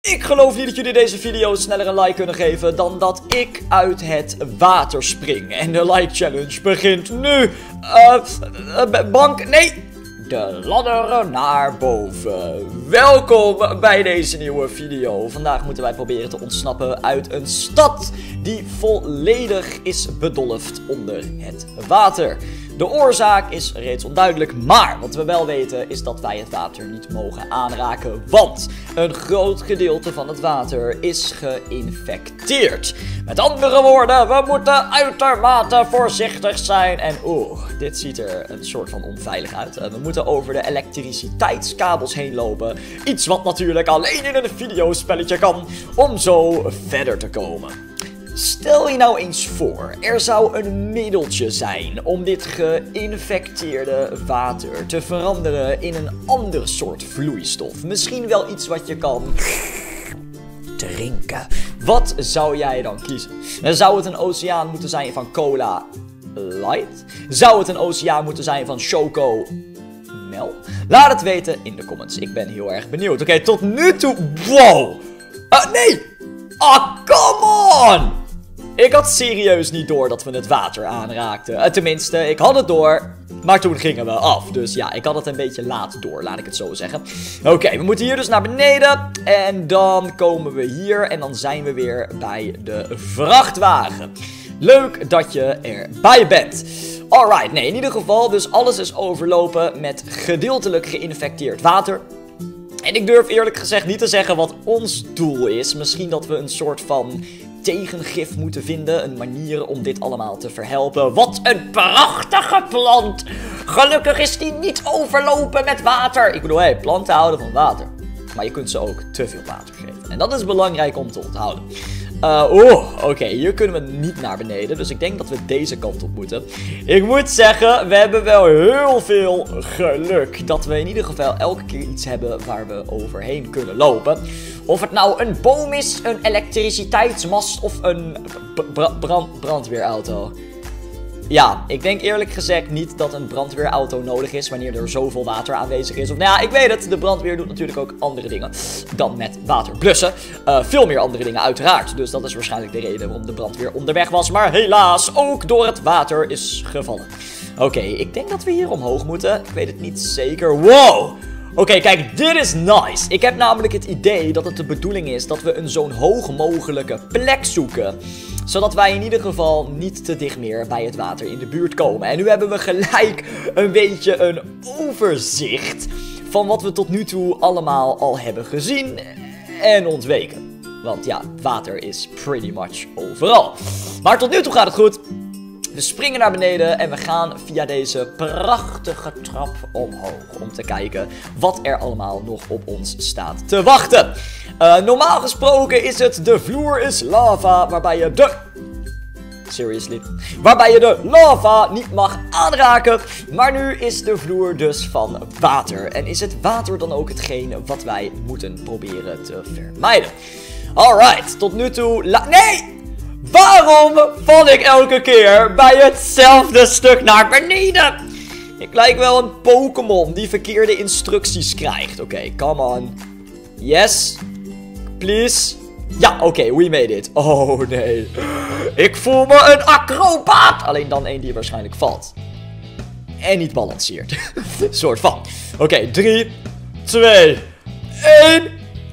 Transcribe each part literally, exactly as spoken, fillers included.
Ik geloof niet dat jullie deze video sneller een like kunnen geven dan dat ik uit het water spring. En de like challenge begint nu. Uh, uh, bank, nee. De ladder naar boven. Welkom bij deze nieuwe video. Vandaag moeten wij proberen te ontsnappen uit een stad die volledig is bedolfd onder het water. De oorzaak is reeds onduidelijk, maar wat we wel weten is dat wij het water niet mogen aanraken, want een groot gedeelte van het water is geïnfecteerd. Met andere woorden, we moeten uitermate voorzichtig zijn en oeh, dit ziet er een soort van onveilig uit. We moeten over de elektriciteitskabels heen lopen, iets wat natuurlijk alleen in een videospelletje kan, om zo verder te komen. Stel je nou eens voor, er zou een middeltje zijn om dit geïnfecteerde water te veranderen in een ander soort vloeistof. Misschien wel iets wat je kan drinken. Wat zou jij dan kiezen? Zou het een oceaan moeten zijn van cola light? Zou het een oceaan moeten zijn van choco melk? Laat het weten in de comments. Ik ben heel erg benieuwd. Oké, okay, tot nu toe... Wow! Uh, nee! Ah, come on! Ik had serieus niet door dat we het water aanraakten. Uh, tenminste, ik had het door, maar toen gingen we af. Dus ja, ik had het een beetje laat door, laat ik het zo zeggen. Oké, okay, we moeten hier dus naar beneden. En dan komen we hier en dan zijn we weer bij de vrachtwagen. Leuk dat je erbij bent. Alright, nee, in ieder geval, dus alles is overlopen met gedeeltelijk geïnfecteerd water. En ik durf eerlijk gezegd niet te zeggen wat ons doel is. Misschien dat we een soort van tegengif moeten vinden. Een manier om dit allemaal te verhelpen. Wat een prachtige plant! Gelukkig is die niet overlopen met water. Ik bedoel, hey, planten houden van water. Maar je kunt ze ook te veel water geven. En dat is belangrijk om te onthouden. Uh, Oeh, oké, okay, hier kunnen we niet naar beneden. Dus ik denk dat we deze kant op moeten. Ik moet zeggen, we hebben wel heel veel geluk. Dat we in ieder geval elke keer iets hebben waar we overheen kunnen lopen. Of het nou een boom is, een elektriciteitsmast of een bra brand brandweerauto. Ja, ik denk eerlijk gezegd niet dat een brandweerauto nodig is wanneer er zoveel water aanwezig is. Of nou ja, ik weet het, de brandweer doet natuurlijk ook andere dingen dan met water blussen. Uh, veel meer andere dingen uiteraard. Dus dat is waarschijnlijk de reden waarom de brandweer onderweg was. Maar helaas ook door het water is gevallen. Oké, okay, ik denk dat we hier omhoog moeten. Ik weet het niet zeker. Wow! Oké, okay, kijk, dit is nice. Ik heb namelijk het idee dat het de bedoeling is dat we een zo'n hoog mogelijke plek zoeken. Zodat wij in ieder geval niet te dicht meer bij het water in de buurt komen. En nu hebben we gelijk een beetje een overzicht van wat we tot nu toe allemaal al hebben gezien en ontweken. Want ja, water is pretty much overal. Maar tot nu toe gaat het goed. We springen naar beneden en we gaan via deze prachtige trap omhoog. Om te kijken wat er allemaal nog op ons staat te wachten. Uh, normaal gesproken is het de vloer is lava waarbij je de... Seriously? Waarbij je de lava niet mag aanraken. Maar nu is de vloer dus van water. En is het water dan ook hetgeen wat wij moeten proberen te vermijden? Alright, tot nu toe... La nee! Waarom val ik elke keer bij hetzelfde stuk naar beneden? Ik lijk wel een Pokémon die verkeerde instructies krijgt. Oké, okay, come on. Yes. Please. Ja, oké, okay, we made it. Oh nee. Ik voel me een acrobaat. Alleen dan één die waarschijnlijk valt. En niet balanceert. Soort van. Oké, okay, drie, twee, één.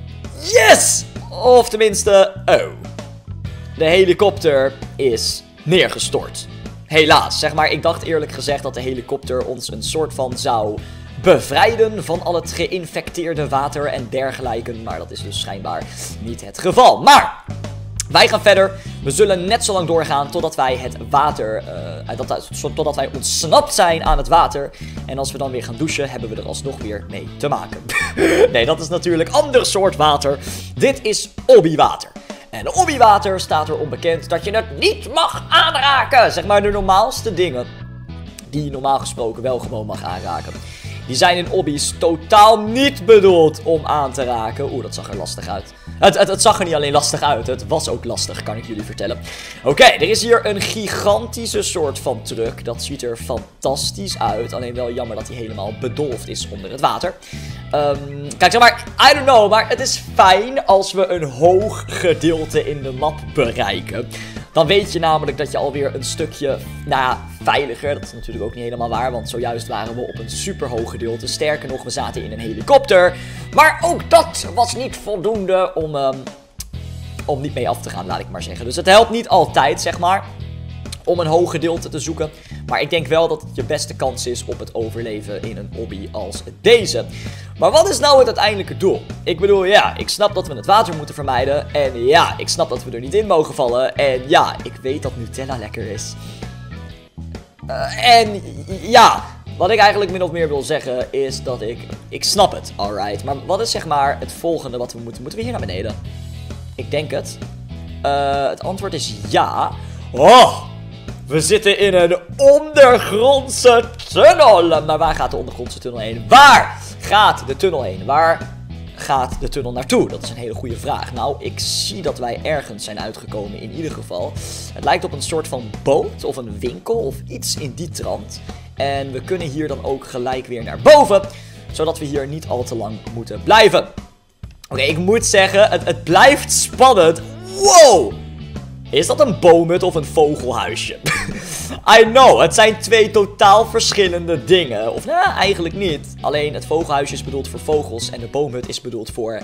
Yes! Of tenminste, oh. De helikopter is neergestort. Helaas, zeg maar, ik dacht eerlijk gezegd dat de helikopter ons een soort van zou bevrijden van al het geïnfecteerde water en dergelijke. Maar dat is dus schijnbaar niet het geval. Maar wij gaan verder. We zullen net zo lang doorgaan totdat wij het water, uh, dat, totdat wij ontsnapt zijn aan het water. En als we dan weer gaan douchen, hebben we er alsnog weer mee te maken. Nee, dat is natuurlijk ander soort water. Dit is obbywater. En obbywater staat er onbekend dat je het niet mag aanraken. Zeg maar de normaalste dingen die je normaal gesproken wel gewoon mag aanraken. Die zijn in obbies totaal niet bedoeld om aan te raken. Oeh, dat zag er lastig uit. Het, het, het zag er niet alleen lastig uit, het was ook lastig, kan ik jullie vertellen. Oké, okay, er is hier een gigantische soort van truck. Dat ziet er fantastisch uit. Alleen wel jammer dat hij helemaal bedolfd is onder het water. Um, kijk, zeg maar, I don't know, maar het is fijn als we een hoog gedeelte in de map bereiken. Dan weet je namelijk dat je alweer een stukje, nou ja, veiliger. Dat is natuurlijk ook niet helemaal waar, want zojuist waren we op een super hoog gedeelte. Sterker nog, we zaten in een helikopter. Maar ook dat was niet voldoende om, um, om niet mee af te gaan, laat ik maar zeggen. Dus het helpt niet altijd, zeg maar, om een hoog gedeelte te zoeken. Maar ik denk wel dat het je beste kans is op het overleven in een obby als deze. Maar wat is nou het uiteindelijke doel? Ik bedoel, ja, ik snap dat we het water moeten vermijden. En ja, ik snap dat we er niet in mogen vallen. En ja, ik weet dat Nutella lekker is. Uh, en ja, wat ik eigenlijk min of meer wil zeggen is dat ik... Ik snap het, alright. Maar wat is zeg maar het volgende wat we moeten? Moeten we hier naar beneden? Ik denk het. Uh, het antwoord is ja. Oh! We zitten in een ondergrondse tunnel. Maar waar gaat de ondergrondse tunnel heen? Waar gaat de tunnel heen? Waar gaat de tunnel naartoe? Dat is een hele goede vraag. Nou, ik zie dat wij ergens zijn uitgekomen in ieder geval. Het lijkt op een soort van boot of een winkel of iets in die trant. En we kunnen hier dan ook gelijk weer naar boven. Zodat we hier niet al te lang moeten blijven. Oké, okay, ik moet zeggen, het, het blijft spannend. Wow! Is dat een boomhut of een vogelhuisje? I know, het zijn twee totaal verschillende dingen. Of nou, eigenlijk niet. Alleen het vogelhuisje is bedoeld voor vogels en de boomhut is bedoeld voor...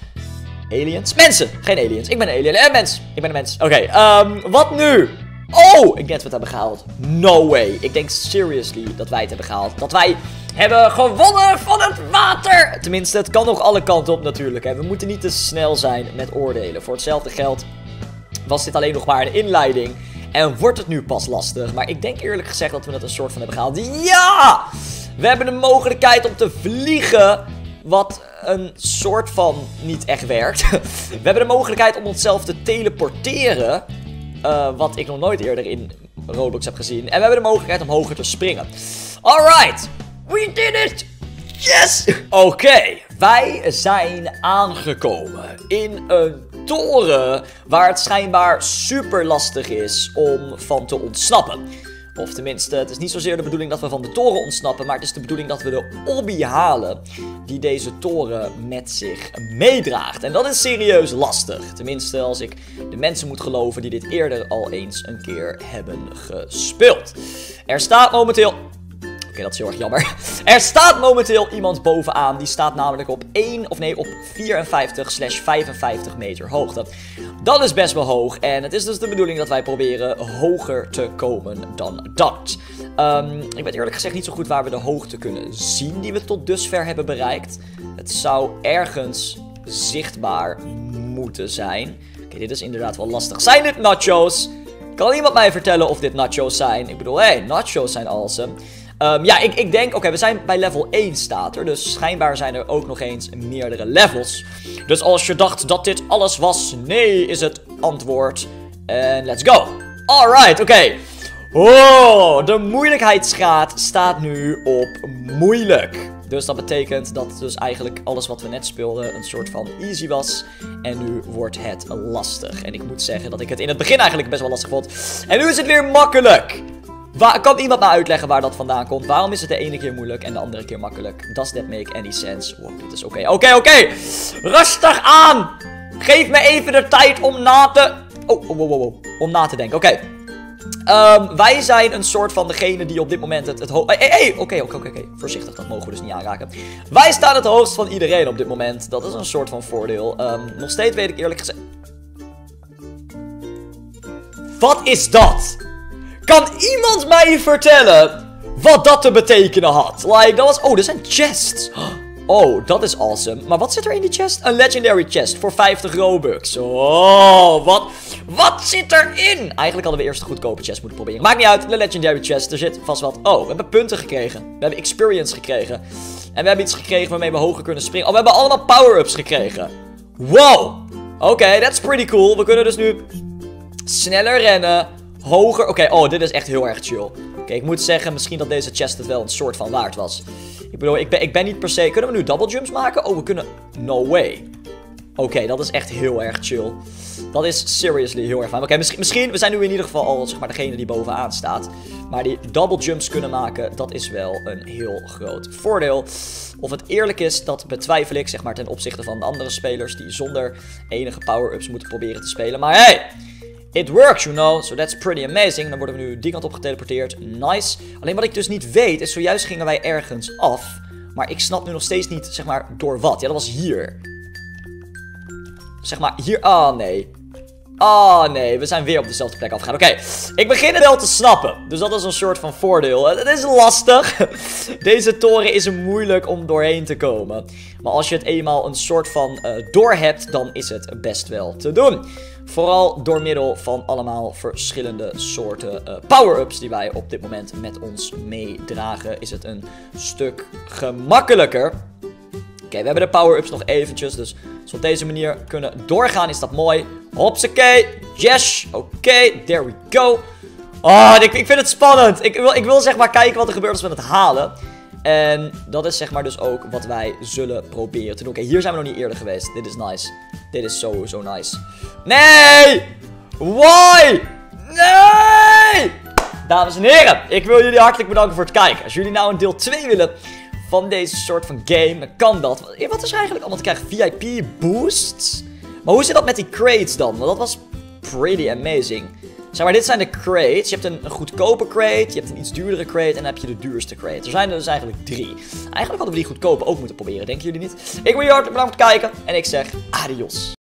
aliens? Mensen! Geen aliens. Ik ben een alien. Eh, mens. Ik ben een mens. Oké, okay, um, wat nu? Oh, ik denk dat we het hebben gehaald. No way. Ik denk seriously dat wij het hebben gehaald. Dat wij hebben gewonnen van het water. Tenminste, het kan nog alle kanten op natuurlijk. Hè. We moeten niet te snel zijn met oordelen. Voor hetzelfde geld was dit alleen nog maar een inleiding. En wordt het nu pas lastig. Maar ik denk eerlijk gezegd dat we het een soort van hebben gehaald. Ja! We hebben de mogelijkheid om te vliegen. Wat een soort van niet echt werkt. We hebben de mogelijkheid om onszelf te teleporteren. Uh, wat ik nog nooit eerder in Roblox heb gezien. En we hebben de mogelijkheid om hoger te springen. Alright! We did it! Yes! Oké, okay, wij zijn aangekomen in een toren waar het schijnbaar super lastig is om van te ontsnappen. Of tenminste, het is niet zozeer de bedoeling dat we van de toren ontsnappen, maar het is de bedoeling dat we de obby halen die deze toren met zich meedraagt. En dat is serieus lastig. Tenminste, als ik de mensen moet geloven die dit eerder al eens een keer hebben gespeeld. Er staat momenteel... Oké, okay, dat is heel erg jammer. Er staat momenteel iemand bovenaan. Die staat namelijk op één, of nee, op vierenvijftig slash vijfenvijftig meter hoogte. Dat is best wel hoog. En het is dus de bedoeling dat wij proberen hoger te komen dan dat. Um, ik weet eerlijk gezegd niet zo goed waar we de hoogte kunnen zien die we tot dusver hebben bereikt. Het zou ergens zichtbaar moeten zijn. Oké, okay, dit is inderdaad wel lastig. Zijn dit nachos? Kan iemand mij vertellen of dit nachos zijn? Ik bedoel, hé, hey, nachos zijn awesome. Um, ja, ik, ik denk, oké, okay, we zijn bij level één staat er. Dus schijnbaar zijn er ook nog eens meerdere levels. Dus als je dacht dat dit alles was, nee is het antwoord. En let's go. Alright, oké. Okay. Oh, de moeilijkheidsgraad staat nu op moeilijk. Dus dat betekent dat dus eigenlijk alles wat we net speelden een soort van easy was. En nu wordt het lastig. En ik moet zeggen dat ik het in het begin eigenlijk best wel lastig vond. En nu is het weer makkelijk. Waar, kan iemand me uitleggen waar dat vandaan komt? Waarom is het de ene keer moeilijk en de andere keer makkelijk? Does that make any sense? Wow, dit is oké. Okay. Oké, okay, oké. Okay. Rustig aan. Geef me even de tijd om na te... Oh, oh, oh, oh, oh. Om na te denken. Oké. Okay. Um, wij zijn een soort van degene die op dit moment het... het Hé, hé, hé. Oké, oké, oké. Voorzichtig, dat mogen we dus niet aanraken. Wij staan het hoogst van iedereen op dit moment. Dat is een soort van voordeel. Um, nog steeds weet ik eerlijk gezegd... Wat is dat? Kan iemand mij vertellen wat dat te betekenen had? Like, dat was... Oh, er zijn chests. Oh, dat is awesome. Maar wat zit er in die chest? Een legendary chest voor vijftig Robux. Oh, wat... Wat zit erin? Eigenlijk hadden we eerst een goedkope chest moeten proberen. Maakt niet uit, de legendary chest. Er zit vast wat... Oh, we hebben punten gekregen. We hebben experience gekregen. En we hebben iets gekregen waarmee we hoger kunnen springen. Oh, we hebben allemaal power-ups gekregen. Wow. Oké, okay, that's pretty cool. We kunnen dus nu sneller rennen. Hoger. Oké, okay, oh, dit is echt heel erg chill. Oké, okay, ik moet zeggen, misschien dat deze chest het wel een soort van waard was. Ik bedoel, ik ben, ik ben niet per se... Kunnen we nu double jumps maken? Oh, we kunnen... No way. Oké, okay, dat is echt heel erg chill. Dat is seriously heel erg fijn. Oké, okay, misschien, misschien... We zijn nu in ieder geval al, zeg maar, degene die bovenaan staat. Maar die double jumps kunnen maken, dat is wel een heel groot voordeel. Of het eerlijk is, dat betwijfel ik, zeg maar, ten opzichte van de andere spelers die zonder enige power-ups moeten proberen te spelen. Maar hey! It works, you know, so that's pretty amazing. Dan worden we nu die kant op geteleporteerd. Nice. Alleen wat ik dus niet weet, is zojuist gingen wij ergens af. Maar ik snap nu nog steeds niet, zeg maar, door wat. Ja, dat was hier. Zeg maar, hier. Ah, oh, nee. Ah, oh, nee. We zijn weer op dezelfde plek afgegaan. Oké, okay. Ik begin het wel te snappen. Dus dat is een soort van voordeel. Het is lastig. Deze toren is moeilijk om doorheen te komen. Maar als je het eenmaal een soort van uh, door hebt, dan is het best wel te doen. Vooral door middel van allemaal verschillende soorten uh, power-ups die wij op dit moment met ons meedragen, is het een stuk gemakkelijker. Oké, okay, we hebben de power-ups nog eventjes, dus als we op deze manier kunnen doorgaan is dat mooi. Hopsakee, yes, oké, okay, there we go. Oh, ik, ik vind het spannend. Ik wil, ik wil zeg maar kijken wat er gebeurt als we het halen. En dat is zeg maar dus ook wat wij zullen proberen te doen. Oké, okay, hier zijn we nog niet eerder geweest. Dit is nice. Dit is zo, zo nice. Nee! Why? Nee! Dames en heren, ik wil jullie hartelijk bedanken voor het kijken. Als jullie nou een deel twee willen van deze soort van game, dan kan dat. Wat is er eigenlijk allemaal te krijgen? V I P boosts? Maar hoe zit dat met die crates dan? Want dat was pretty amazing. Zeg maar, dit zijn de crates. Je hebt een, een goedkope crate, je hebt een iets duurdere crate en dan heb je de duurste crate. Er zijn er dus eigenlijk drie. Eigenlijk hadden we die goedkope ook moeten proberen, denken jullie niet? Ik wil jullie hartelijk bedankt voor het kijken en ik zeg adios.